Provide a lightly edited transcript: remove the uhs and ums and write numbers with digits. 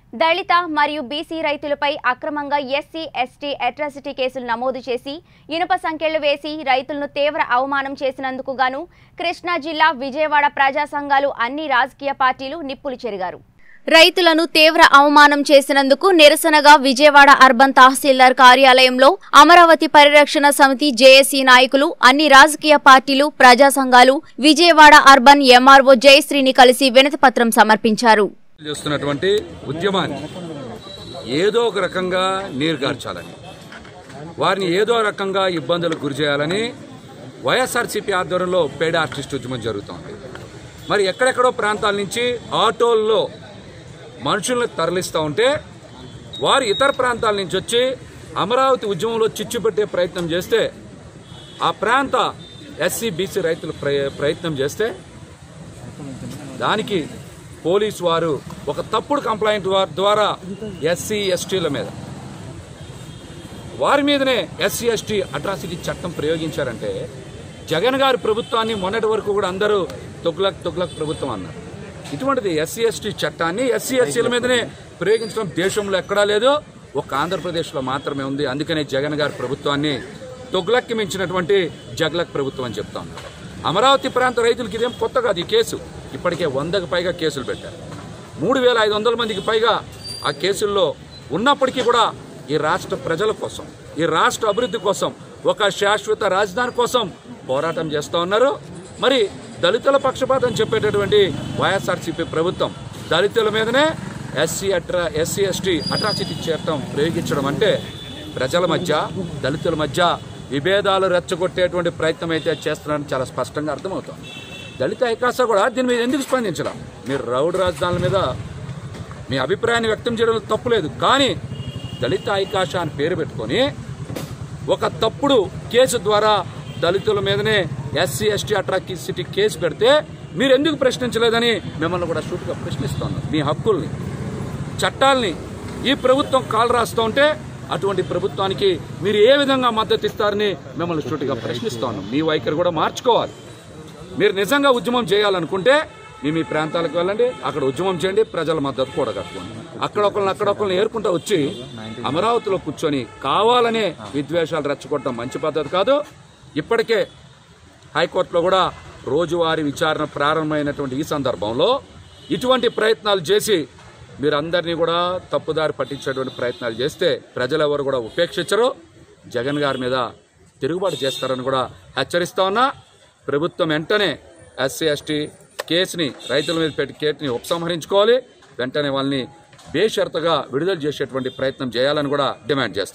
దళిత మరియు బీసీ రైతులపై అక్రమంగా ఎస్సీ ఎస్టీ అట్రాసిటీ కేసులు నమోదు చేసి ఇనుప సంకెళ్లు వేసి రైతులను తీవ్ర అవమానం చేసినందుకు గాను కృష్ణా జిల్లా విజయవాడ ప్రజా సంఘాలు అన్ని రాజకీయ పార్టీలు నిప్పులు చెరిగారు. రైతులను తీవ్ర అవమానం చేసినందుకు నిరసనగా విజయవాడ అర్బన్ తహసీల్దార్ కార్యాలయంలో అమరావతి పరిరక్షణ సమితి జేఏసీ నాయకులు అన్ని రాజకీయ పార్టీలు ప్రజా సంఘాలు విజయవాడ అర్బన్ ఎంఆర్ఓ జయశ్రీని కలిసి వినతిపత్రం సమర్పించారు. చేస్తున్నటువంటి ఉద్యమాన్ని ఏదో ఒక రకంగా నీరుగార్చాలని, వారిని ఏదో రకంగా ఇబ్బందులకు గురి చేయాలని వైఎస్ఆర్సీపీ ఆధ్వర్యంలో పేడ ఆర్టిస్ట్ ఉద్యమం జరుగుతోంది. మరి ఎక్కడెక్కడో ప్రాంతాల నుంచి ఆటోల్లో మనుషులను తరలిస్తూ ఉంటే వారు ఇతర ప్రాంతాల నుంచి వచ్చి అమరావతి ఉద్యమంలో చిచ్చు పెట్టే ప్రయత్నం చేస్తే, ఆ ప్రాంత ఎస్సీ బీసీ రైతులు ప్రయత్నం చేస్తే దానికి పోలీసు వారు ఒక తప్పుడు కంప్లైంట్ ద్వారా ఎస్సీ ఎస్టీల మీద, వారి మీదనే ఎస్సీ ఎస్టీ అట్రాసిటీ చట్టం ప్రయోగించారంటే, జగన్ గారి ప్రభుత్వాన్ని మొన్నటి వరకు కూడా అందరూ తుగ్లక్ ప్రభుత్వం అన్నారు. ఇటువంటిది ఎస్సీ ఎస్టీ చట్టాన్ని ఎస్సీ ఎస్టీల మీదనే ప్రయోగించడం దేశంలో ఎక్కడా లేదు, ఒక ఆంధ్రప్రదేశ్లో మాత్రమే ఉంది. అందుకనే జగన్ గారి ప్రభుత్వాన్ని తుగ్లక్కి మించినటువంటి జగ్లక్ ప్రభుత్వం అని చెప్తా ఉన్నారు. అమరావతి ప్రాంత రైతులకి ఇదేం కొత్త కాదు. ఈ కేసు ఇప్పటికే 100కు పైగా కేసులు పెట్టారు. 3500 మందికి పైగా ఆ కేసుల్లో ఉన్నప్పటికీ కూడా ఈ రాష్ట్ర ప్రజల కోసం, ఈ రాష్ట్ర అభివృద్ధి కోసం, ఒక శాశ్వత రాజధాని కోసం పోరాటం చేస్తూ ఉన్నారు. మరి దళితుల పక్షపాతం చెప్పేటటువంటి వైఎస్ఆర్సీపీ ప్రభుత్వం దళితుల మీదనే ఎస్సీ ఎస్టీ అట్రాసిటీ చట్టం ప్రయోగించడం అంటే ప్రజల మధ్య, దళితుల మధ్య విభేదాలు రెచ్చగొట్టేటువంటి ప్రయత్నం అయితే చేస్తున్నారని చాలా స్పష్టంగా అర్థమవుతుంది. దళిత ఐకాస కూడా దీని మీద ఎందుకు స్పందించడం? మీరు రౌడ్ రాజధానుల మీద మీ అభిప్రాయాన్ని వ్యక్తం చేయడం తప్పులేదు, కానీ దళిత ఐకాస అని పేరు పెట్టుకొని ఒక తప్పుడు కేసు ద్వారా దళితుల మీదనే ఎస్సీ ఎస్టీ అట్రాసిటీ కేసు పెడితే మీరు ఎందుకు ప్రశ్నించలేదని మిమ్మల్ని కూడా సూటిగా ప్రశ్నిస్తున్నాం. మీ హక్కుల్ని, చట్టాలని ఈ ప్రభుత్వం కాలు రాస్తూ ఉంటే అటువంటి ప్రభుత్వానికి మీరు ఏ విధంగా మద్దతు ఇస్తారని మిమ్మల్ని సూటిగా ప్రశ్నిస్తా ఉన్నాం. మీ వైఖరి కూడా మార్చుకోవాలి. మీరు నిజంగా ఉద్యమం చేయాలనుకుంటే మీ ప్రాంతాలకు వెళ్ళండి, అక్కడ ఉద్యమం చేయండి, ప్రజల మద్దతు కూడా కట్టుకోండి. అక్కడొకరిని ఏరుకుంటూ వచ్చి అమరావతిలో కూర్చొని కావాలనే విద్వేషాలు రెచ్చగొట్టడం మంచి పద్ధతి కాదు. ఇప్పటికే హైకోర్టులో కూడా రోజువారీ విచారణ ప్రారంభమైనటువంటి ఈ సందర్భంలో ఇటువంటి ప్రయత్నాలు చేసి మీరందరినీ కూడా తప్పుదారి పట్టించేటువంటి ప్రయత్నాలు చేస్తే ప్రజలెవరు కూడా ఉపేక్షించరు, జగన్ గారి మీద తిరుగుబాటు చేస్తారని కూడా హెచ్చరిస్తా ఉన్నా. ప్రభుత్వం వెంటనే ఎస్సీ ఎస్టీ కేసుని, రైతుల మీద పెట్టి కేసుని ఉపసంహరించుకోవాలి. వెంటనే వాళ్ళని బేషరతుగా విడుదల చేసేటువంటి ప్రయత్నం చేయాలని కూడా డిమాండ్ చేస్తాం.